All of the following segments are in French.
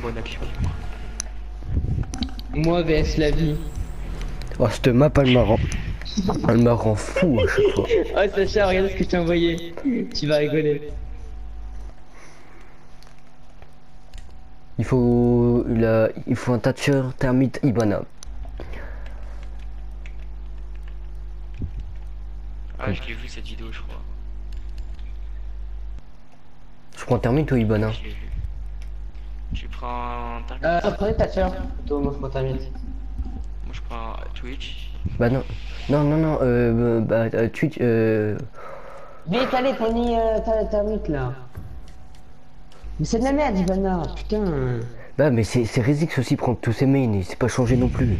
bonne action. Moi vs la vie. Oh, cette map, elle me rend fou à chaque fois. Oh Sacha, regarde ce que je t'ai envoyé. Tu vas rigoler. Il faut un Thatcher, Thermite, Ibana. Ah, je l'ai vu cette vidéo, je crois. Je prends Thermite ou Ibana? Je l'ai vu. Tu prends un Prenez ta sœur. Plutôt, moi je prends ta mine. Moi je prends Twitch. Bah non. Twitch, Vite, allez, prenez ta mythe là. Mais c'est de la merde, Ivana, putain. Bah mais c'est Rezix aussi prendre tous ses mains, il s'est pas changé non plus.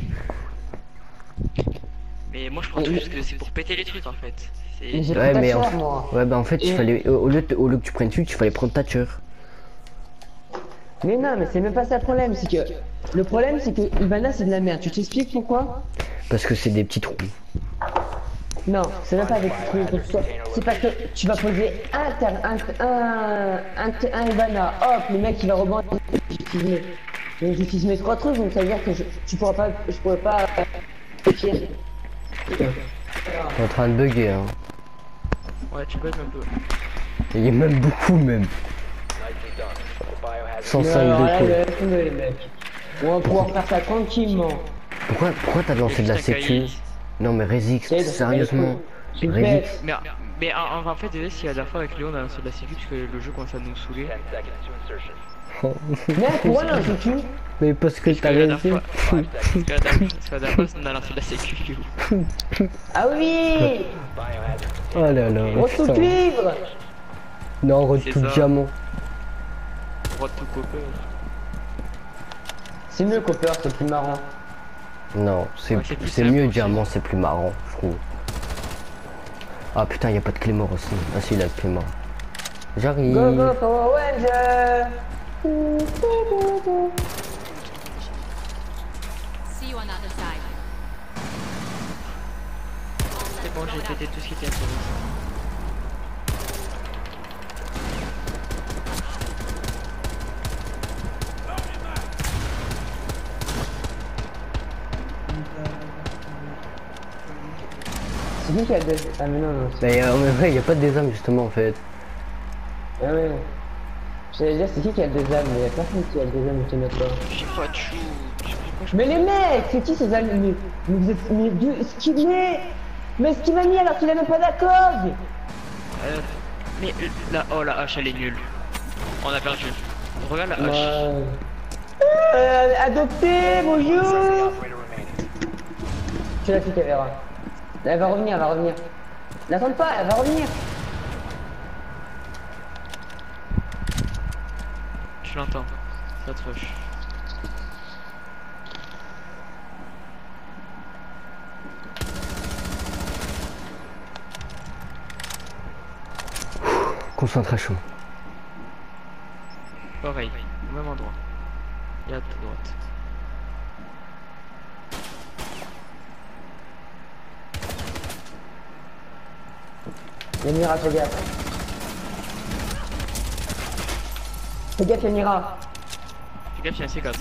Mais moi je prends Twitch parce que c'est pour péter les trucs en fait. Mais j'ai Ouais pris mais ta sœur, moi. ouais bah en fait il fallait au lieu que tu prennes Twitch, il fallait prendre Thatcher. Mais non, mais c'est même pas ça le problème, c'est que... Le problème c'est que Ivana c'est de la merde, tu t'expliques pourquoi? Parce que c'est des petits trous. Non, c'est même pas avec le truc, c'est parce que tu vas poser un Ivana, hop, le mec il va rebondir, j'utilise mes 3 trucs, donc ça veut dire que je pourrais pas tirer. T'es en train de bugger hein. Ouais, tu bugs un peu. Il y a même beaucoup même. 105 de les mecs. On va pouvoir faire ça tranquillement. Pourquoi t'as lancé de la sécu? Non mais Rezix, sérieusement. Rezix. Mais en fait, déjà, si à la fois avec Léon on a lancé de la sécu parce que le jeu commence à nous saouler. Mais pourquoi la sécu? Mais parce que t'as lancé. Parce que la dernière fois on a lancé de la sécu. Ah oui. Oh là là. Retour cuivre. Non, retour diamant. Retour copper. C'est mieux Copper, c'est plus marrant. Non, c'est mieux diamant, c'est plus marrant, je trouve. Ah putain, y a pas de Clémor aussi. Ah si, il a le Clémor. J'arrive. Go go Power Ranger. See you on the other side. C'est bon, j'ai pété tout ce qui était intéressant. C'est qui a des... Ah mais non, non. Bah ouais, y a pas de désarme justement en fait. Ah ouais. J'allais dire c'est qui a des âmes, mais y'a personne qui a des âmes, je te mets pas. J'ai pas de shoot. Mais les mecs, c'est qui ces âmes? Mais vous êtes... ce qu'il met. Mais ce qu'il m'a mis alors qu'il a même pas d'accord. Mais oh la hache elle est nulle. On a perdu. Regarde la hache. Adopté, bonjour. Tu l'as fait, Vera. Elle va revenir, elle va revenir. N'attends pas, elle va revenir. Tu l'entends, ça te rush. Concentration. Pareil, au même endroit. Et à ta droite. Y'a Mira, fais gaffe. Fais gaffe, y'a Mira. Fais gaffe, y'a un C4.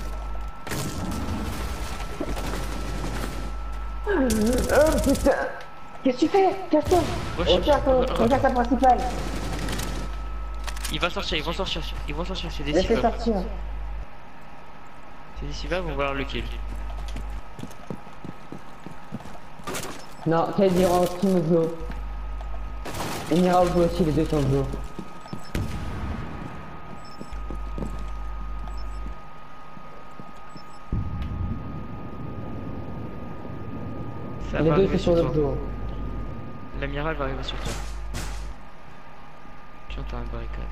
Oh putain. Qu'est-ce que tu fais? Casse-toi. Regarde ta principale. Ils vont sortir, c'est des Laissez civils. sortir. C'est des civils, vont vouloir le kill. Non, qu'elle ira en stream au duo. Et Mira au duo aussi, les deux sont au duo. Ça Les va deux arriver sont sur sur le toi. duo. La Mira va arriver sur toi. Tu entends une barricade.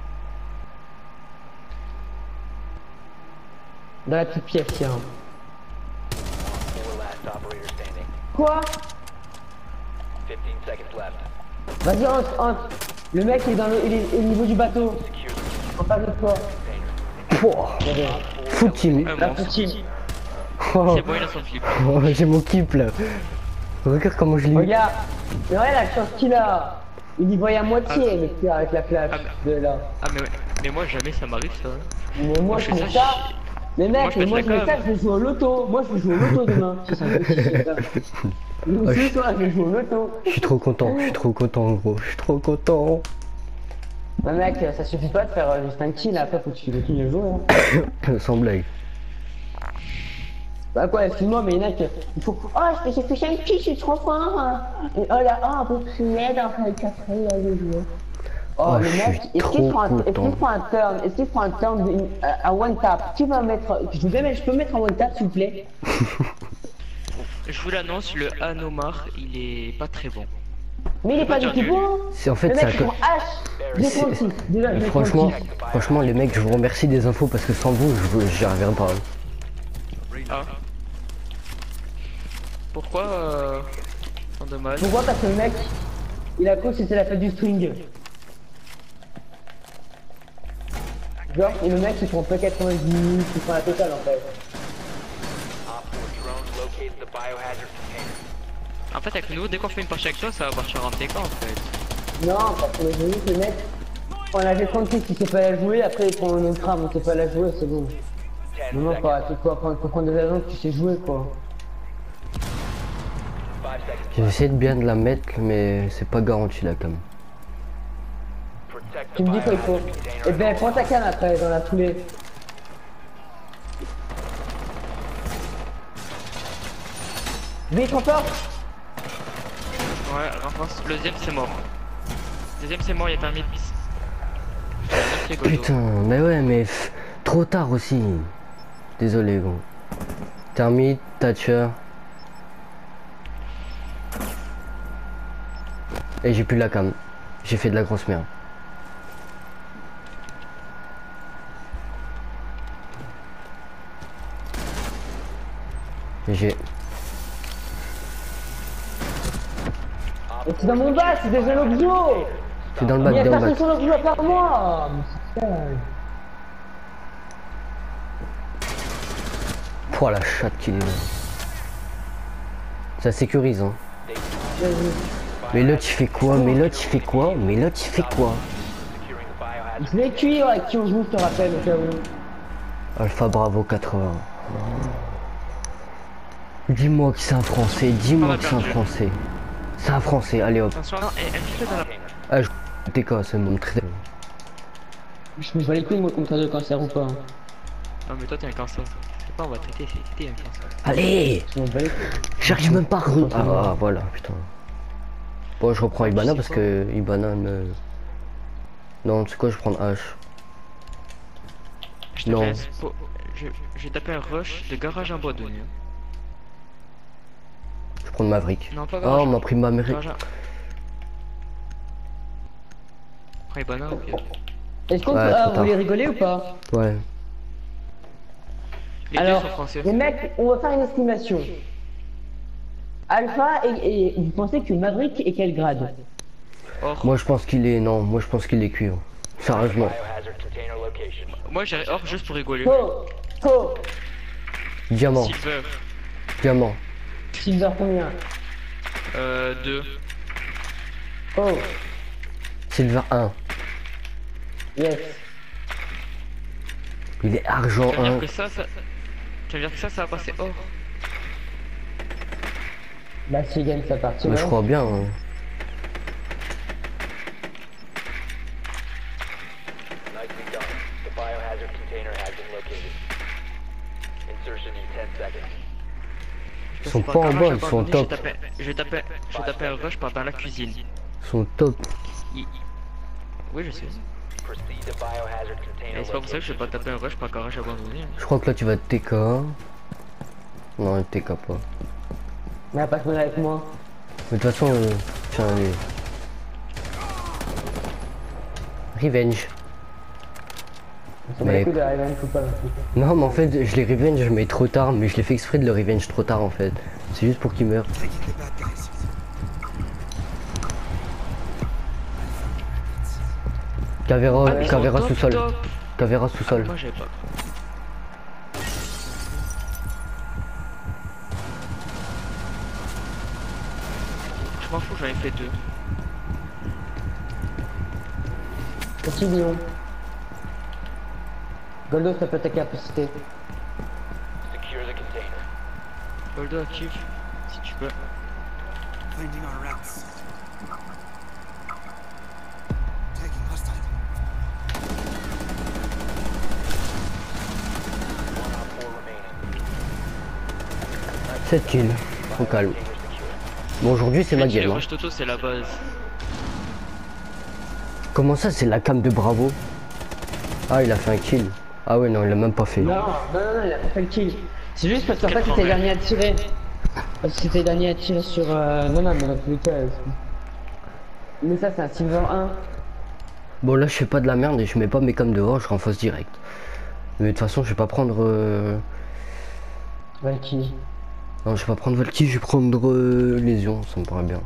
Dans la petite pièce, tiens. Quoi? Vas-y, entre. Le mec il est il est au niveau du bateau. En face de toi. Full team. La poutine. Oh, C'est bon, il a son flip. oh, j'ai mon keep là. Regarde comment je l'ai. Regarde. Mais regarde la chance qu'il a. Il y voit à moitié, le pire, avec la flash de là. Ah, mais Mais moi, jamais ça m'arrive ça. Mais moi, je fais fais ça, ça. Mais mec, je moi, pète je la fais ça, com. je vais jouer au loto. Moi, je vais jouer au loto demain. Si ça me fait ça. Ce soir, je vais jouer au loto. Je suis trop content, gros, je suis trop content. Bah mec, ça suffit pas de faire juste un kill, après faut que tu continues à jouer. Hein. Sans blague. Bah quoi, excuse-moi, mais mec, il faut... Oh, j'ai fait 5 kills, je suis trop fort. Hein. Et oh là, oh, un peu plus laid dans le café, là, les joueurs. Oh, Oh, le je mec, suis est-ce qu'il prend, trop content. un turn, est-ce qu'il prend un turn, un one tap? Qui va mettre, je peux mettre un one tap, s'il vous plaît? Je vous l'annonce, le Hanomar, il est pas très bon. Mais il est pas du tout bon. C'est en fait Le ça. mec, il prend H. J'ai 36. Déjà, j'ai Franchement, 36. franchement, les mecs, je vous remercie des infos parce que sans vous, j'y arriverais pas. Ah. Pourquoi tant de mal? Pourquoi? Parce que le mec, il a cru que c'était la fête du string. Genre, et le mec, il prend pas 90 minutes, il prend la totale en fait. En fait, avec nous, dès qu'on fait une partie avec toi, ça va partir en TK en fait. Non, parce que j'ai vu que le mec, on a fait 36, il sait pas la jouer, après il prend un autre arme, on sait pas la jouer, c'est bon. Non, non, quoi, faut prendre des agents que tu sais jouer quoi. J'ai essayé de bien de la mettre, mais c'est pas garanti là quand même. Tu me dis quoi il faut. Eh ben, prends ta canne après, dans la foulée. Vite, trop fort. Ouais, renforce. Le deuxième, c'est mort. Le deuxième, c'est mort, il y a un bis. Putain, mais ouais, mais trop tard aussi. Désolé, gros. Termite, Thatcher. Et j'ai plus la cam. J'ai fait de la grosse merde. J'ai... C'est dans mon bas, c'est déjà l'objo. C'est dans le Il y bac, a dans le personne bac. sur l'objo à part moi. Mais c'est ça. Pouah, la chatte qu'il est là. Ça sécurise, hein. Mais l'autre il fait quoi? Mais l'autre il fait quoi? Mais l'autre il fait quoi? Je vais cuire avec qui on joue, je te rappelle, au cas où. Alpha Bravo 80. Dis-moi que c'est un français, dis-moi que c'est un français. C'est un français, allez hop. Attention, non, elle dans la... Ah, je TK, c'est mon très. Je me bats les couilles, moi, comme ça de cancer ou pas. Hein. Non, mais toi, t'es un cancer. C'est pas, on va traiter, c'est t'es un cancer. Allez! Je m'en bats les couilles. J'arrive même pas à Ah, voilà, putain. Bon, je reprends Ibana parce que Ibana me... Non, tu sais quoi, je prends H. Non. J'ai tapé un rush de garage en bois de nuit. Je prends Maverick. Non, pas Oh, garage. on m'a pris Maverick. Après, Ibana, ok. Est-ce qu'on Ouais, peut... trop Ah, vous tard. voulez rigoler ou pas? Ouais. Les Alors, deux sont français. les mecs, on va faire une estimation. Alpha et vous pensez que Maverick est quel grade? Or. Moi, je pense qu'il est... Non, moi, je pense qu'il est cuivre. Sérieusement. Moi, j'ai or juste pour rigoler. Faux. Diamant. Silver. Diamant. Silver combien? 2. Oh, Silver 1. yes. Il est argent Ça veut 1. dire que ça... Tu veux dire que ça va passer or. Bah si gagne sa partie. Mais je crois bien. Hein. Ils sont pas en bas, ils sont top. J'ai tapé un rush par dans la cuisine. Ils sont top. Oui, je sais. Et c'est pas pour ça que je vais pas taper un rush par garage abandonné. Je crois que là tu vas TK. Non, TK pas. Mais elle va pas se mettre avec moi. Mais de toute façon, tiens, allez. Revenge. Ça m'a Mais- coup de la Revenge ou pas. Non, mais en fait, je l'ai revenge, mais trop tard. Mais je l'ai fait exprès de le revenge trop tard en fait. C'est juste pour qu'il meure. Cavéra, Ah, Cavéra top, sous-sol. top. Cavéra sous-sol. Moi, j'avais pas. Je m'en fous, j'en ai fait 2. Petit lion. Goldo, ça peut ta capacité. Goldo active, si tu peux. Finding our routes. Taking hostile. 7 kills, au calme. Bon, aujourd'hui c'est ma Les game. Hein. rush Toto, c'est la base. Comment ça, c'est la cam de Bravo? Ah, il a fait un kill. Ah ouais, non, il a même pas fait. Non, il a pas fait le kill. C'est juste parce qu'en fait, c'était le dernier à tirer. Parce que c'était le dernier à tirer sur. Non, mais dans tous les cas. Mais ça, c'est un Silver 1. Bon, là, je fais pas de la merde et je mets pas mes cams devant, je renforce direct. Mais de toute façon, je vais pas prendre. Valky. Non, je vais pas prendre Valky, je vais prendre Lésion, ça me paraît bien.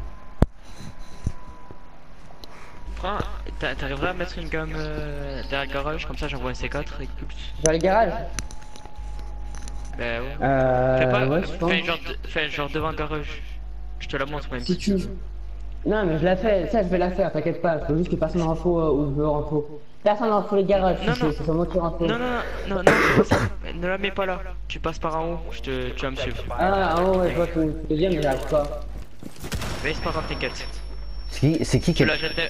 T'arriverais à mettre une gamme derrière le garage, comme ça j'envoie un C4 et Pulse. Vers le garage. Bah ouais. Ouais, je pense. Fais genre devant le garage. Je te la montre même. Si tu. Non, mais je la fais, ça je vais la faire, t'inquiète pas. Faut juste que personne renfo où je veux renfo. Personne renfo les garages, Non, non. c'est seulement qui renfo. Non, c'est pas ça. Ne la mets pas là. Tu passes par en haut, tu vas me suivre. Ah, ouais, je vois tout. Je te dis, mais j'arrive pas. Mais c'est pas grave, t'inquiète. C'est qui Tu a... la jetais.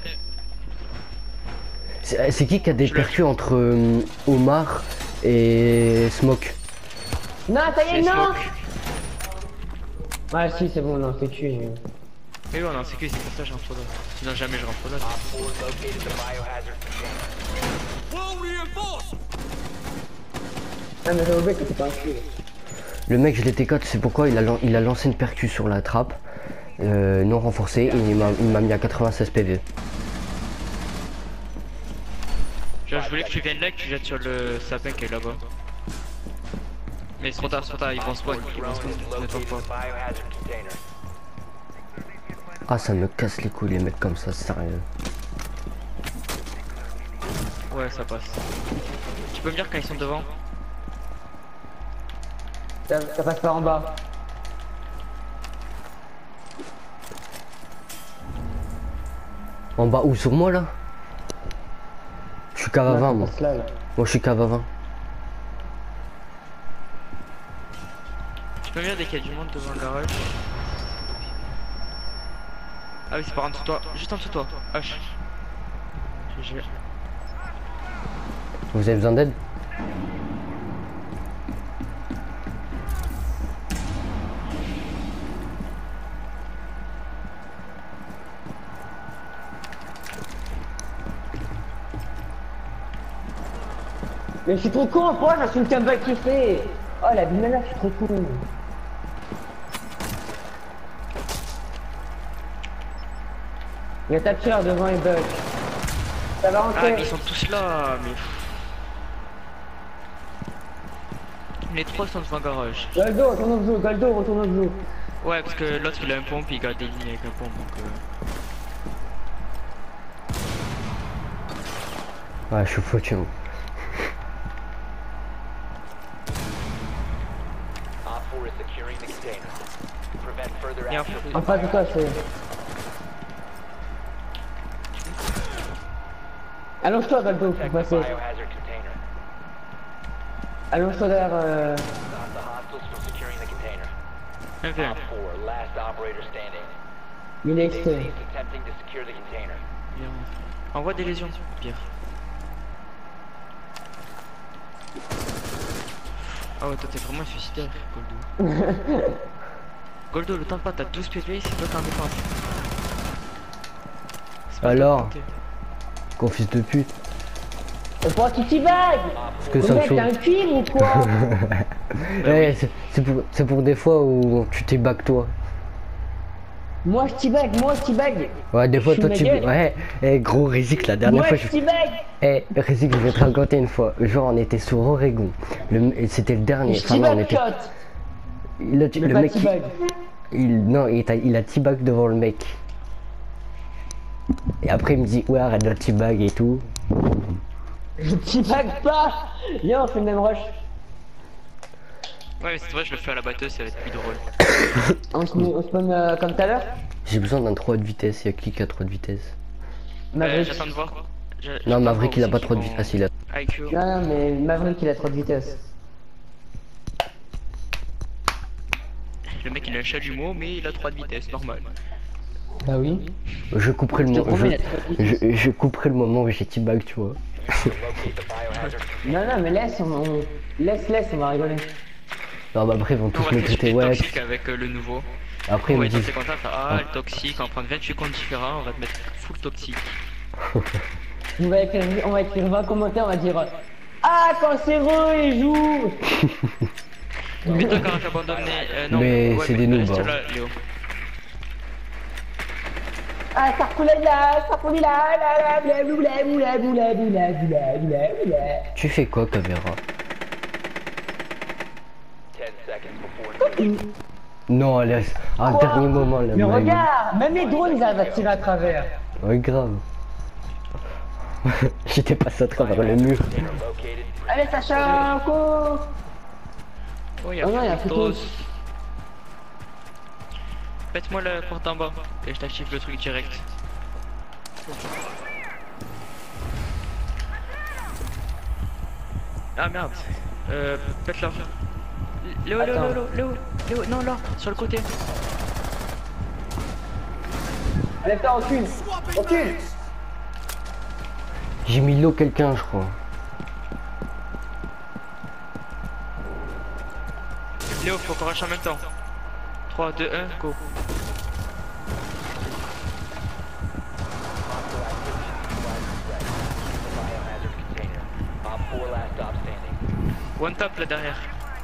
C'est qui a des percus entre Omar et Smoke? Non, ça y est, C'est non! Smoke. Ouais, si, c'est bon, non, c'est tué. Mais ouais, non, c'est que c'est pour ça que je rentre là. Sinon, jamais je rentre là. Ah, mais j'avais oublié que c'était pas un tué. Le mec, je l'ai T4, c'est pourquoi il a lancé une percu sur la trappe, non renforcée, et il m'a mis à 96 PV. Genre, je voulais que tu viennes là et que tu jettes sur le sapin qui est là-bas. Mais c'est trop tard, ils vont spawn, ne t'en pas. Ah, ça me casse les couilles, les mecs comme ça, sérieux. Ouais, ça passe. Tu peux me dire quand ils sont devant? Ça passe par en bas. En bas où, sur moi là? Je suis cave à 20 moi. Là. Moi je suis cave à 20. Tu peux me dire dès qu'il y a du monde devant le garage? Ah oui, c'est par en dessous de toi, juste en dessous de toi. H. GG. Vous avez besoin d'aide? Mais je suis trop con, pourquoi j'ai une comeback qui fait? Oh la bimala, je suis trop con. Il y a ta pierre devant les bugs. Ça va Ah, rentrer. mais ils sont tous là, mais. Les trois sont devant le garage. Goldo, retourne au jeu, Goldo, retourne au jeu. Ouais, parce que l'autre il a un pompe, il garde des lignes avec un pompe donc. Ouais, je suis foutu. Moi. Et En face de toi, c'est. Allonge-toi, Goldo, faut passer. Allonge-toi derrière. Un V1. Il est externe. Bien. Envoie des lésions, pire. Ah ouais, toi t'es vraiment suicidaire, Goldo. Goldo, le temps de pas, t'as 12 PV, c'est toi qui en défense. C'est pas Alors toi qui comptais. Gros fils de pute. Pourquoi tu t'y bagues? Parce que Le ça me mec, chauffe. t'as un cuivre ou quoi? Eh, c'est pour des fois où tu t'es back toi. Moi je t'y bague, moi je t'y bague. Ouais, des fois Je toi suis tu. ma gueule. Ouais, eh, gros Rizik, la dernière Moi fois je t'y bague. Eh, Rizik, je vais te raconter une fois. Genre, on était sur Oregon. C'était le dernier. Je Enfin, t'y non, on bague, était. shot. Le Mais pas mec. t'y bague. Non, il a T-bag devant le mec. Et après, il me dit, ouais, arrête de T-bag et tout. Je t'y bague pas. Viens, on fait le même rush. Ouais, mais c'est vrai, je le fais à la batteuse, ça va être plus drôle. On se spawn comme tout à l'heure. J'ai besoin d'un 3 de vitesse. Il y a qui a 3 de vitesse? Maverick. J'attends de voir. Non, Maverick, il a pas aussi trop de qu'ils vitesse. vont- Il a. IQ. Non, non, mais Maverick il a trop de vitesse. Le mec il a un chalumeau mais il a 3 de vitesse, normal. Bah oui. Je couperai le Je te moment. promets, il a trop de vitesse. Je couperai le moment où j'ai teabag, tu vois. Non, non, mais laisse, laisse, on va rigoler. Non, bah après, ils vont On tous va me faire traiter du ouais. toxique avec le nouveau. Après, On ils va me être dans disent. ces comptes le toxique, on va prendre 28 comptes différents, on va te mettre full toxique. On va écrire 20 commentaires, on va dire ah, quand c'est heureux, il joue. Mais toi quand j'abandonne non, Mais c'est des noobs, reste hein. là, Léo. Ah, ça roule là, ça roule là, blablabla. Tu fais quoi, caméra? Non, allez, à un dernier moment, là. Mais regarde, même les drones ils arrivent à tirer à travers. Ouais, grave. J'étais passé à travers le mur. Allez, Sacha, cours. Oh, Ah non, y a Fritos. Fritos. Pète-moi la porte en bas et je t'active le truc direct. Ah merde. Pète-la. Léo, non là, sur le côté. Allez, toi, recule. Recule. J'ai mis l'eau quelqu'un, je crois. Léo, faut qu'on rush en même temps. 3, 2, 1, go. One tap là derrière.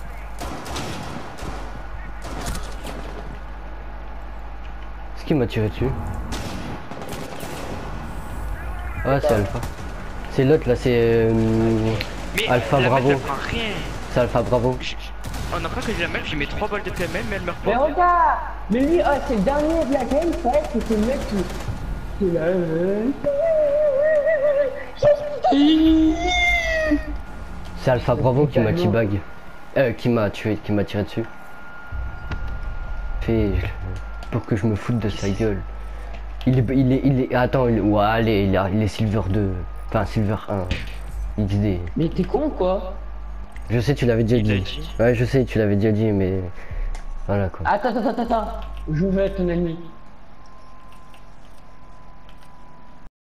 C'est qui m'a tiré dessus? Ah, c'est Alpha. C'est l'autre là, c'est Mais Alpha la Bravo. meuf, elle prend rien. C'est Alpha Bravo. On apprend que j'ai la meuf, j'ai mis 3 balles de PML mais elle meurt Mais pas. regarde. Mais lui, oh, c'est le dernier de la game, c'est vrai que c'est le mec qui est là. C'est Alpha Bravo qui m'a teabag. Qui m'a tué, qui m'a tiré dessus. Fait pour que je me foute de sa gueule. Il est attends, ouais, allez, il est Silver 2. Enfin, Silver 1. XD. Mais t'es con quoi? Je sais, tu l'avais déjà Il l'a dit. dit. Ouais, je sais, tu l'avais déjà dit, mais voilà quoi. Attends. Je veux être ton ami.